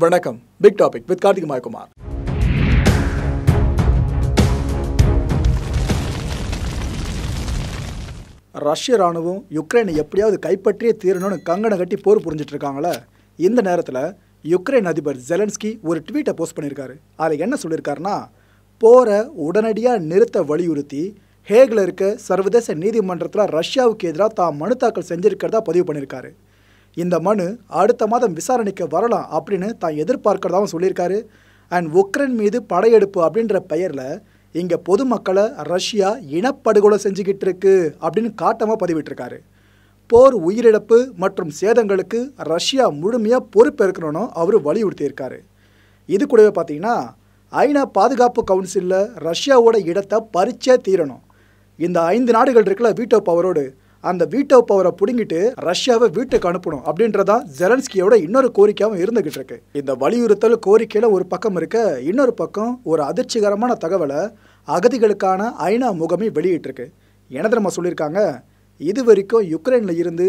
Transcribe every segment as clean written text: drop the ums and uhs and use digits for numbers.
வணக்கம். Big topic with Karthik Mayakumar. ரஷ்ய ராணுவம் யுக்ரைனை எப்படியாவது கைப்பற்றியே தீரணும்னு கங்கணம் கட்டி போர் புரிஞ்சிட்டு இருக்காங்களே. இந்த நேரத்தில் யுக்ரைன் அதிபர் ஜெலன்ஸ்கி ஒரு ட்வீட்டை போஸ்ட் பண்ணியிருக்காரு. அதில் என்ன சொல்லியிருக்காருன்னா, போரை உடனடியாக நிறுத்த வலியுறுத்தி ஹேகில் இருக்க சர்வதேச நீதிமன்றத்தில் ரஷ்யாவுக்கு எதிராக தான் மனு தாக்கல் செஞ்சிருக்கிறதா பதிவு பண்ணியிருக்காரு. இந்த மனு அடுத்த மாதம் விசாரணைக்கு வரலாம் அப்படின்னு தான் எதிர்பார்க்கிறதாவும் சொல்லியிருக்காரு. அண்ட் உக்ரைன் மீது படையெடுப்பு அப்படின்ற பெயரில் இங்கே பொதுமக்களை ரஷ்யா இனப்படுகொலை செஞ்சுக்கிட்டு இருக்கு அப்படின்னு காட்டமாக பதிவிட்டிருக்காரு. போர் உயிரிழப்பு மற்றும் சேதங்களுக்கு ரஷ்யா முழுமையாக பொறுப்பேற்கணும்னு அவர் வலியுறுத்தியிருக்காரு. இது கூடவே பார்த்தீங்கன்னா, ஐநா பாதுகாப்பு கவுன்சிலில் ரஷ்யாவோட இடத்தை பறிச்சே தீரணும். இந்த 5 நாடுகள் இருக்குல்ல வீட்டோ பவரோடு, அந்த வீட்டோ பவரை பிடுங்கிட்டு ரஷ்யாவை வீட்டுக்கு அனுப்பணும் அப்படின்றதான் ஜெலன்ஸ்கியோட இன்னொரு கோரிக்கையாகவும் இருந்துகிட்டு இருக்கு. இந்த வலியுறுத்தல் கோரிக்கையில் ஒரு பக்கம் இருக்க, இன்னொரு பக்கம் ஒரு அதிர்ச்சிகரமான தகவலை அகதிகளுக்கான ஐநா முகமை வெளியிட்டிருக்கு. என்ன தெரியுமா சொல்லியிருக்காங்க? இது வரைக்கும் யுக்ரைனில் இருந்து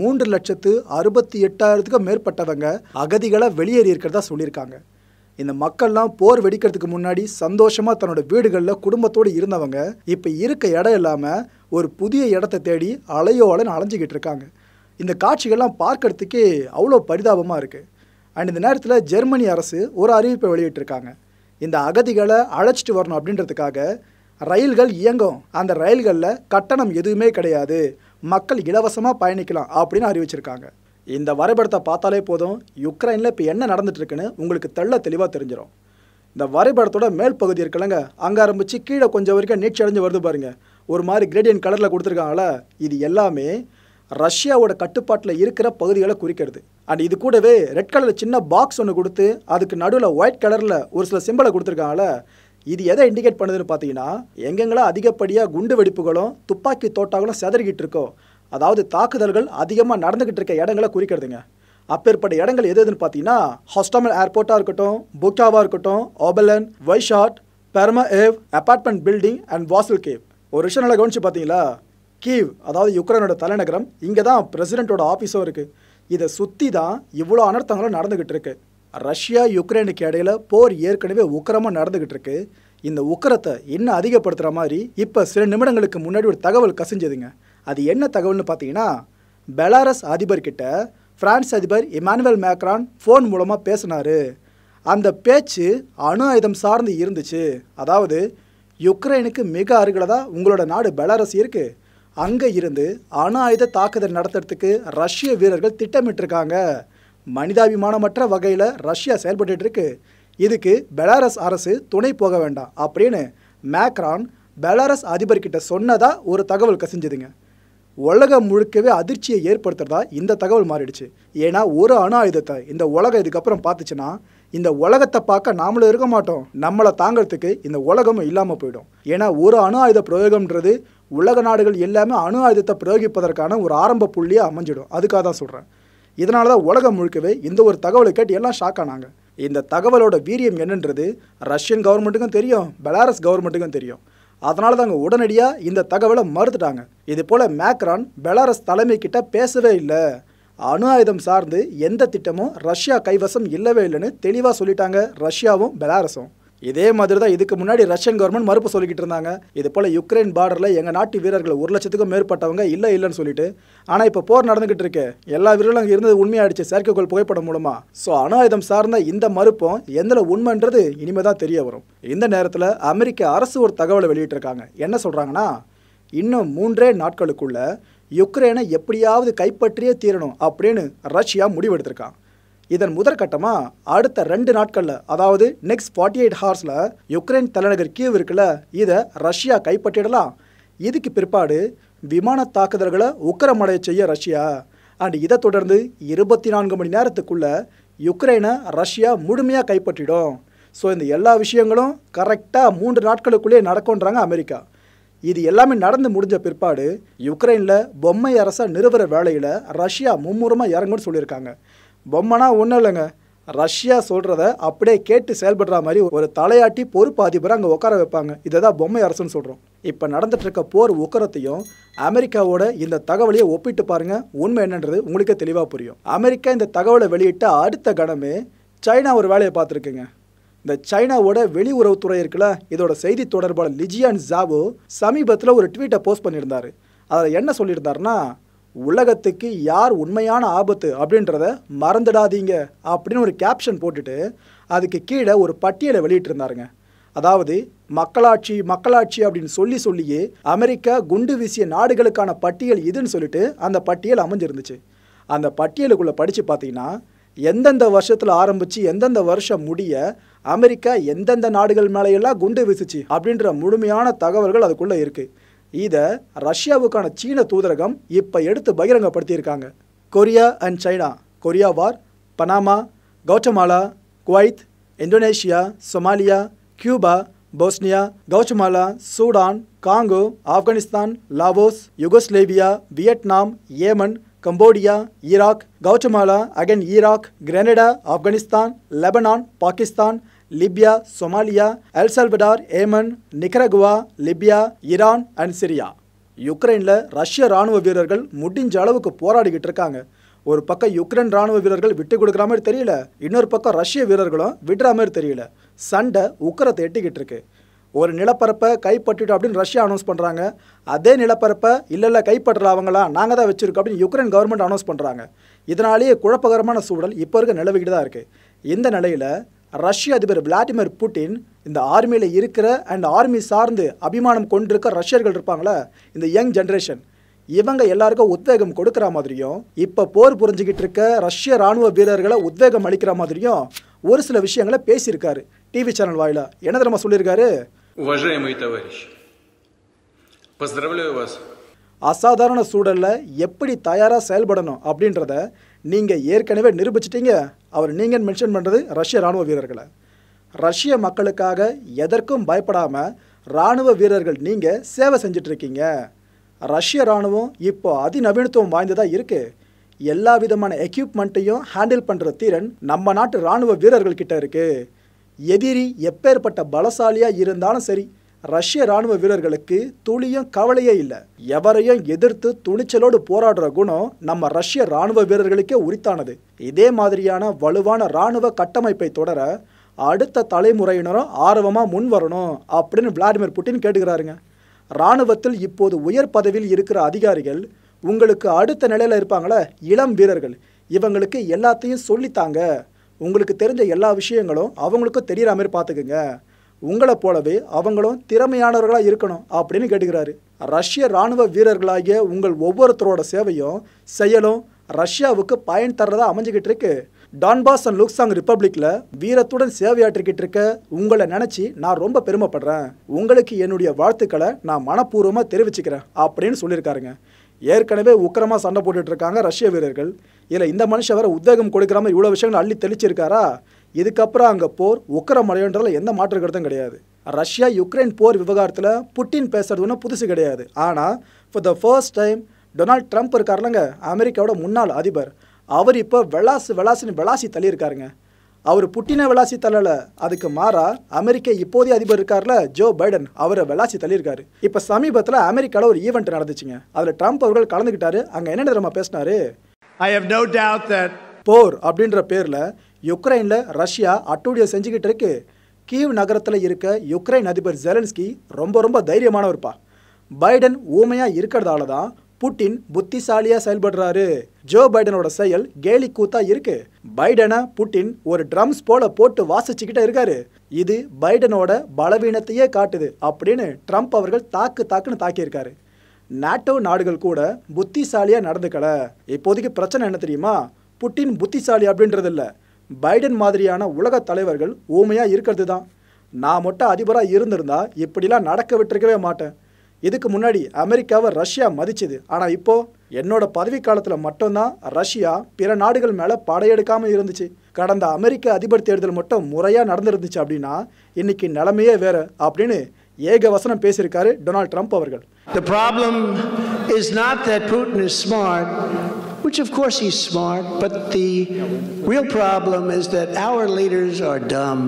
3,68,000க்கும் மேற்பட்டவங்க அகதிகளை வெளியேறி இருக்கிறதா சொல்லியிருக்காங்க. இந்த மக்கள்லாம் போர் வெடிக்கிறதுக்கு முன்னாடி சந்தோஷமாக தன்னோட வீடுகளில் குடும்பத்தோடு இருந்தவங்க இப்போ இருக்க இடம் இல்லாமல் ஒரு புதிய இடத்த தேடி அலையோலன்னு அலைஞ்சிக்கிட்டு இருக்காங்க. இந்த காட்சிகள்லாம் பார்க்கறதுக்கே அவ்வளோ பரிதாபமாக இருக்குது. அண்ட் இந்த நேரத்தில் ஜெர்மனி அரசு ஒரு அறிவிப்பை வெளியிட்டிருக்காங்க. இந்த அகதிகளை அழைச்சிட்டு வரணும் அப்படின்றதுக்காக ரயில்கள் இயங்கும். அந்த ரயில்களில் கட்டணம் எதுவுமே கிடையாது, மக்கள் இலவசமாக பயணிக்கலாம் அப்படின்னு அறிவிச்சிருக்காங்க. இந்த வரைபடத்தை பார்த்தாலே போதும், யுக்ரைனில் இப்போ என்ன நடந்துட்டுருக்குன்னு உங்களுக்கு தெளிவாக தெரிஞ்சிடும். இந்த வரைபடத்தோட மேல் பகுதி இருக்குல்லங்க, அங்கே ஆரம்பித்து கீழே கொஞ்சம் வரைக்கும் நீட்சி அடைஞ்சு வருது பாருங்கள், ஒரு மாதிரி கிரேடியன் கலரில் கொடுத்துருக்காங்களா. இது எல்லாமே ரஷ்யாவோட கட்டுப்பாட்டில் இருக்கிற பகுதிகளை குறிக்கிறது. அண்ட் இது கூடவே ரெட் கலரில் சின்ன பாக்ஸ் ஒன்று கொடுத்து அதுக்கு நடுவில் ஒயிட் கலரில் ஒரு சில சிம்பிளை கொடுத்துருக்காங்களா. இது எதை இண்டிகேட் பண்ணுதுன்னு பார்த்தீங்கன்னா, எங்கெங்கெல்லாம் அதிகப்படியாக குண்டு வெடிப்புகளும் துப்பாக்கி தோட்டாங்களும் செதறிக்கிட்டு இருக்கோ, அதாவது தாக்குதல்கள் அதிகமாக நடந்துக்கிட்டு இருக்க இடங்களை குறிக்கிறதுங்க. அப்பேற்பட்ட இடங்கள் எது எதுன்னு பார்த்தீங்கன்னா, ஹாஸ்டமல் ஏர்போர்ட்டாக இருக்கட்டும், புக்காவாக இருக்கட்டும், ஓபலன், வைஷாட், பெர்மஏவ், அபார்ட்மெண்ட் பில்டிங் அண்ட் வாசல் கேவ். ஒரு விஷயம் நல்லா கவனிச்சு பார்த்தீங்களா, கீவ் அதாவது யுக்ரைனோட தலைநகரம், இங்கே தான் பிரசிடென்ட்டோட ஆஃபீஸும் இருக்குது. இதை சுற்றி தான் இவ்வளோ அனர்த்தங்களும் நடந்துக்கிட்டு இருக்கு. ரஷ்யா யுக்ரைனுக்கு இடையில போர் ஏற்கனவே உக்கிரமாக நடந்துக்கிட்டு இருக்கு. இந்த உக்கிரத்தை இன்னும் அதிகப்படுத்துகிற மாதிரி இப்போ சில நிமிடங்களுக்கு முன்னாடி ஒரு தகவல் கசிஞ்சதுங்க. அது என்ன தகவல்னு பார்த்தீங்கன்னா, பெலாரஸ் அதிபர்கிட்ட பிரான்ஸ் அதிபர் இமானுவேல் மேக்ரான் ஃபோன் மூலமாக பேசினார். அந்த பேச்சு அணு ஆயுதம் சார்ந்து இருந்துச்சு. அதாவது யுக்ரைனுக்கு மிக அருகில் தான் உங்களோட நாடு பெலாரஸ் இருக்குது, அங்கே இருந்து அணு ஆயுத தாக்குதல் நடத்துறதுக்கு ரஷ்ய வீரர்கள் திட்டமிட்டிருக்காங்க. மனிதாபிமானமற்ற வகையில் ரஷ்யா செயல்பட்டு இருக்கு. இதுக்கு பெலாரஸ் அரசு துணை போக வேண்டாம் அப்படின்னு மேக்ரான் பெலாரஸ் அதிபர்கிட்ட சொன்னதா ஒரு தகவல் கசிஞ்சதுங்க. உலகம் முழுக்கவே அதிர்ச்சியை ஏற்படுத்துறதா இந்த தகவல் மாறிடுச்சு. ஏன்னா ஒரு அணு ஆயுதத்தை இந்த உலகம் இதுக்கப்புறம் பார்த்துச்சுன்னா, இந்த உலகத்தை பார்க்க நாமளும் இருக்க மாட்டோம், நம்மளை தாங்கிறதுக்கு இந்த உலகமும் இல்லாமல் போயிடும். ஏன்னா ஒரு அணு ஆயுத பிரயோகம்ன்றது உலக நாடுகள் எல்லாமே அணு ஆயுதத்தை பிரயோகிப்பதற்கான ஒரு ஆரம்ப புள்ளியாக அமைஞ்சிடும். அதுக்காக தான் சொல்கிறேன். இதனால தான் உலகம் முழுக்கவே இந்த ஒரு தகவலை கேட்டு எல்லாம் ஷாக் ஆனாங்க. இந்த தகவலோட வீரியம் என்னன்றது ரஷ்யன் கவர்மெண்ட்டுக்கும் தெரியும், பெலாரஸ் கவர்மெண்ட்டுக்கும் தெரியும். அதனால தாங்க உடனடியாக இந்த தகவலை மறுத்துட்டாங்க. இது போல் மேக்ரான் பெலாரஸ் தலைமை கிட்ட பேசவே இல்லை, அணு ஆயுதம் சார்ந்து எந்த திட்டமும் ரஷ்யா கைவசம் இல்லவே இல்லைன்னு தெளிவாக சொல்லிட்டாங்க ரஷ்யாவும் பெலாரஸும். இதே மாதிரி தான் இதுக்கு முன்னாடி ரஷ்யன் கவர்மெண்ட் மறுப்பு சொல்லிக்கிட்டு இருந்தாங்க. இது போல் யுக்ரைன் பார்டரில் எங்கள் நாட்டு வீரர்கள் 1,00,000க்கும் மேற்பட்டவங்க இல்லைன்னு சொல்லிட்டு. ஆனால் இப்போ போர் நடந்துக்கிட்டு இருக்கு, எல்லா வீரர்களும் அங்கே இருந்தது உண்மையாயிடுச்சு செயற்கைக்கோள் புகைப்படம் மூலமாக. ஸோ அணு ஆயுதம் சார்ந்த இந்த மறுப்பும் எந்த உண்மைன்றது இனிமேல் தான் தெரிய வரும். இந்த நேரத்தில் அமெரிக்க அரசு ஒரு தகவலை வெளியிட்டிருக்காங்க. என்ன சொல்கிறாங்கன்னா, இன்னும் 3 நாட்களுக்குள்ள யுக்ரைனை எப்படியாவது கைப்பற்றியே தீரணும் அப்படின்னு ரஷ்யா முடிவெடுத்திருக்காங்க. இதன் முதற்கட்டமாக அடுத்த 2 நாட்களில், அதாவது நெக்ஸ்ட் 48 ஹவர்ஸில் யுக்ரைன் தலைநகர் கீவ் இருக்குல்ல, இதை ரஷ்யா கைப்பற்றிடலாம். இதுக்கு பிற்பாடு விமான தாக்குதல்களை உக்கிரமடைய செய்ய ரஷ்யா, அண்ட் இதை தொடர்ந்து 24 மணி நேரத்துக்குள்ள யுக்ரைனை ரஷ்யா முழுமையாக கைப்பற்றிடும். ஸோ இந்த எல்லா விஷயங்களும் கரெக்டாக 3 நாட்களுக்குள்ளே நடக்கும்ன்றாங்க அமெரிக்கா. இது எல்லாமே நடந்து முடிஞ்ச பிற்பாடு யுக்ரைனில் பொம்மை அரசை நிறுவுற வேலையில் ரஷ்யா மும்முரமாக இறங்குன்னு சொல்லியிருக்காங்க. பொம்மைனா ஒன்றும் இல்லைங்க, ரஷ்யா சொல்கிறத அப்படியே கேட்டு செயல்படுற மாதிரி ஒரு தலையாட்டி பொறுப்பு அதிபரை அங்கே உட்கார வைப்பாங்க. இதை தான் பொம்மை அரசுன்னு சொல்கிறோம். இப்போ நடந்துட்டு இருக்க போர் உக்கரத்தையும் அமெரிக்காவோட இந்த தகவலையை ஒப்பிட்டு பாருங்கள், உண்மை என்னன்றது உங்களுக்கே தெளிவாக புரியும். அமெரிக்கா இந்த தகவலை வெளியிட்ட அடுத்த கணமே சைனா ஒரு வேலையை பார்த்துருக்குங்க. இந்த சைனாவோட வெளியுறவுத்துறை இருக்குல்ல, இதோட செய்தி தொடர்பாளர் லிஜியான் ஜாவோ சமீபத்தில் ஒரு ட்வீட்டை போஸ்ட் பண்ணியிருந்தார். அதில் என்ன சொல்லியிருந்தாருன்னா, உலகத்துக்கு யார் உண்மையான ஆபத்து அப்படின்றத மறந்துடாதீங்க அப்படின்னு ஒரு கேப்ஷன் போட்டுட்டு அதுக்கு கீழே ஒரு பட்டியலை வெளியிட்டிருந்தாருங்க. அதாவது மக்களாட்சி மக்களாட்சி அப்படின்னு சொல்லியே அமெரிக்கா குண்டு வீசிய நாடுகளுக்கான பட்டியல் இதுன்னு சொல்லிட்டு அந்த பட்டியல் அமைஞ்சிருந்துச்சு. அந்த பட்டியலுக்குள்ளே படித்து பார்த்தீங்கன்னா எந்தெந்த வருஷத்தில் ஆரம்பித்து எந்தெந்த வருஷம் முடிய அமெரிக்கா எந்தெந்த நாடுகள் மேலையெல்லாம் குண்டு வீசுச்சு அப்படின்ற முழுமையான தகவல்கள் அதுக்குள்ளே இருக்குது. இதை ரஷ்யாவுக்கான சீன தூதரகம் இப்போ எடுத்து பகிரங்கப்படுத்தியிருக்காங்க. Korea and China, Korea war, Panama, Guatemala, Kuwait, Indonesia, Somalia, Cuba, Bosnia, Guatemala, Sudan, Congo, Afghanistan, Laos, Yugoslavia, Vietnam, Yemen, Cambodia, Iraq, Guatemala, again Iraq, Grenada, Afghanistan, Lebanon, Pakistan, Libya, Somalia, El Salvador, Yemen, Nicaragua, Libya, Iran and Syria. யுக்ரைனில் ரஷ்ய இராணுவ வீரர்கள் முடிஞ்ச அளவுக்கு போராடிக்கிட்டு இருக்காங்க. ஒரு பக்கம் யுக்ரைன் ராணுவ வீரர்கள் விட்டு கொடுக்குற மாதிரி தெரியல, இன்னொரு பக்கம் ரஷ்ய வீரர்களும் விடுற மாதிரி தெரியல. சண்டை உக்கரத்தை எட்டிக்கிட்டு இருக்கு. ஒரு நிலப்பரப்பை கைப்பற்றிட்டோம் அப்படின்னு ரஷ்யா அனௌன்ஸ் பண்ணுறாங்க. அதே நிலப்பரப்பை இல்லை கைப்பற்றல அவங்களாம் நாங்கள் தான் வச்சுருக்கோம் அப்படின்னு யுக்ரைன் கவர்மெண்ட் அனௌன்ஸ் பண்ணுறாங்க. இதனாலேயே குழப்பகரமான சூழல் இப்போ இருக்க நிலவிக்கிட்டு தான் இருக்குது. இந்த நிலையில் ரஷ்ய அதிபர் விளாடிமிர் புட்டின் இந்த ஆர்மியில் இருக்கிற அண்ட் ஆர்மி சார்ந்து அபிமானம் கொண்டிருக்க ரஷ்யர்கள் இருப்பாங்களே, இந்த யங் ஜென்ரேஷன், இவங்க எல்லாருக்கும் உத்வேகம் கொடுக்குற மாதிரியும் இப்போ போர் புரிஞ்சுக்கிட்டு இருக்க ரஷ்ய இராணுவ வீரர்களை உத்வேகம் அளிக்கிற மாதிரியும் ஒரு சில விஷயங்களை பேசியிருக்காரு டிவி சேனல் வாயிலா. என்ன தெரியுமா சொல்லியிருக்காரு? அசாதாரண சூழலில் எப்படி தயாராக செயல்படணும் அப்படின்றத நீங்கள் ஏற்கனவே நிரூபிச்சிட்டீங்க. அவர் நீங்கள் மென்ஷன் பண்ணுறது ரஷ்ய இராணுவ வீரர்களை. ரஷ்ய மக்களுக்காக எதற்கும் பயப்படாமல் இராணுவ வீரர்கள் நீங்கள் சேவை செஞ்சிட்ருக்கீங்க. ரஷ்ய இராணுவம் இப்போ அதிநவீனத்துவம் வாய்ந்ததாக இருக்குது. எல்லா விதமான எக்யூப்மெண்ட்டையும் ஹேண்டில் பண்ணுற திறன் நம்ம நாட்டு இராணுவ வீரர்கள்கிட்ட இருக்குது. எதிரி எப்பேற்பட்ட பலசாலியாக இருந்தாலும் சரி, ரஷ்ய இராணுவ வீரர்களுக்கு துளியும் கவலையே இல்லை. எவரையும் எதிர்த்து துணிச்சலோடு போராடுற குணம் நம்ம ரஷ்ய இராணுவ வீரர்களுக்கே உரித்தானது. இதே மாதிரியான வலுவான இராணுவ கட்டமைப்பை தொடர அடுத்த தலைமுறையினரும் ஆர்வமாக முன் வரணும் அப்படின்னு விளாடிமிர் புட்டின் கேட்டுக்கிறாருங்க. இராணுவத்தில் இப்போது உயர் பதவியில் இருக்கிற அதிகாரிகள் உங்களுக்கு அடுத்த நிலையில் இருப்பாங்களே இளம் வீரர்கள், இவங்களுக்கு எல்லாத்தையும் சொல்லித்தாங்க. உங்களுக்கு தெரிஞ்ச எல்லா விஷயங்களும் அவங்களுக்கும் தெரிகிற மாதிரி பார்த்துக்குங்க. உங்களை போலவே அவங்களும் திறமையானவர்களாக இருக்கணும் அப்படின்னு கேட்டுக்கிறாரு. ரஷ்ய இராணுவ வீரர்களாகிய உங்கள் ஒவ்வொருத்தரோட சேவையும் செயலும் ரஷ்யாவுக்கு பயன் தர்றதா அமைஞ்சிக்கிட்டு இருக்கு. டான்பாஸ் அண்ட் லுக்சாங் ரிப்பப்ளிக்கில் வீரத்துடன் சேவையாற்றிக்கிட்டு இருக்க உங்களை நினச்சி நான் ரொம்ப பெருமைப்படுறேன். உங்களுக்கு என்னுடைய வாழ்த்துக்களை நான் மனப்பூர்வமாக தெரிவிச்சுக்கிறேன் அப்படின்னு சொல்லியிருக்காருங்க. ஏற்கனவே உக்கிரமாக சண்டை போட்டுட்டு இருக்காங்க ரஷ்ய வீரர்கள். இதில் இந்த மனுஷன் வேற உத்வேகம் கொடுக்குற மாதிரி இவ்வளோ விஷயங்கள் அள்ளி தெளிச்சிருக்காரா? இதுக்கப்புறம் அங்கே போர் உக்கிரமடையன்றதுல எந்த மாற்று கருத்தும் கிடையாது. ரஷ்யா யுக்ரைன் போர் விவகாரத்தில் புட்டின் பேசுறது ஒன்றும் புதுசு கிடையாது. ஆனால் for the first time Donald Trump இருக்காருலங்க, அமெரிக்காவோட முன்னாள் அதிபர், அவர் இப்போ விளாசி தள்ளியிருக்காருங்க. அவர் புட்டினை விளாசி தள்ளலை, அதுக்கு மாறா அமெரிக்க இப்போதைய அதிபர் இருக்கார்ல ஜோ பைடன், அவரை விளாசி தள்ளியிருக்காரு. இப்போ சமீபத்தில் அமெரிக்காவில் ஒரு ஈவெண்ட் நடந்துச்சுங்க. அதில் ட்ரம்ப் அவர்கள் கலந்துக்கிட்டாரு. அங்கே என்ன தெரியுமா பேசினாரு? போர் அப்படின்ற பேரில் யுக்ரைனில் ரஷ்யா அட்டூழியம் செஞ்சுக்கிட்டு இருக்கு. கீவ் நகரத்தில் இருக்க யுக்ரைன் அதிபர் ஜெலன்ஸ்கி ரொம்ப தைரியமானவர்ப்பா. பைடன் ஊமையாக இருக்கிறதால தான் புட்டின் புத்திசாலியாக செயல்படுறாரு. ஜோ பைடனோட செயல் கேலி கூத்தா இருக்கு. பைடனை புட்டின் ஒரு ட்ரம்ஸ் போல போட்டு வாசிச்சுக்கிட்டே இருக்காரு. இது பைடனோட பலவீனத்தையே காட்டுது அப்படின்னு ட்ரம்ப் அவர்கள் தாக்குன்னு தாக்கியிருக்காரு. நாட்டோ நாடுகள் கூட புத்திசாலியாக நடந்துக்கல. இப்போதைக்கு பிரச்சனை என்ன தெரியுமா? புட்டின் புத்திசாலி அப்படின்றது இல்லை, பைடன் மாதிரியான உலக தலைவர்கள் ஊமையாக இருக்கிறது தான். நான் மட்டும் அதிபராக இருந்திருந்தா இப்படிலாம் நடக்க விட்டுருக்கவே மாட்டேன். இதுக்கு முன்னாடி அமெரிக்காவை ரஷ்யா மதிச்சுது. ஆனால் இப்போது என்னோட பதவி காலத்தில் மட்டும்தான் ரஷ்யா பிற நாடுகள் மேலே படையெடுக்காமல் இருந்துச்சு. கடந்த அமெரிக்க அதிபர் தேர்தல் மட்டும் முறையாக நடந்துருந்துச்சு அப்படின்னா இன்னைக்கு நிலைமையே வேறு அப்படின்னு ஏக வசனம் பேசியிருக்காரு டொனால்ட் ட்ரம்ப் அவர்கள். The problem is not that Putin is smart, which of course he's smart, but the real problem is that our leaders are dumb.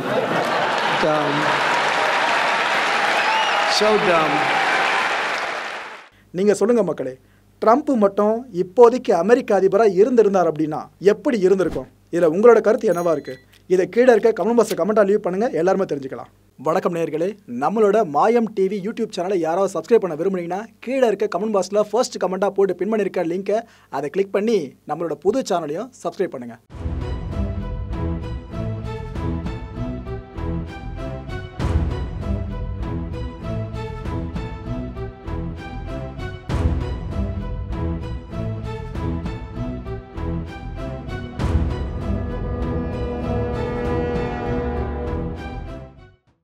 So dumb. நீங்கள் சொல்லுங்கள் மக்களே, ட்ரம்ப் மட்டும் இப்போதைக்கு அமெரிக்க அதிபராக இருந்திருந்தார் அப்படின்னா எப்படி இருந்திருக்கும்? இதில் உங்களோட கருத்து என்னவா இருக்குது? இதை கீழே இருக்க கமெண்ட் பாக்ஸில் கமெண்ட்டாக லீவ் பண்ணுங்கள், எல்லாருமே தெரிஞ்சுக்கலாம். வணக்கம் நேயர்களே, நம்மளோட மாயம் டிவி யூடியூப் சேனலை யாராவது சப்ஸ்கிரைப் பண்ண விரும்புனீங்கன்னா கீழே இருக்க கமெண்ட் பாக்ஸில் ஃபர்ஸ்ட் கமெண்ட்டாக போட்டு பின் பண்ணியிருக்க லிங்கை அதை கிளிக் பண்ணி நம்மளோட புது சேனலையும் சப்ஸ்கிரைப் பண்ணுங்கள்.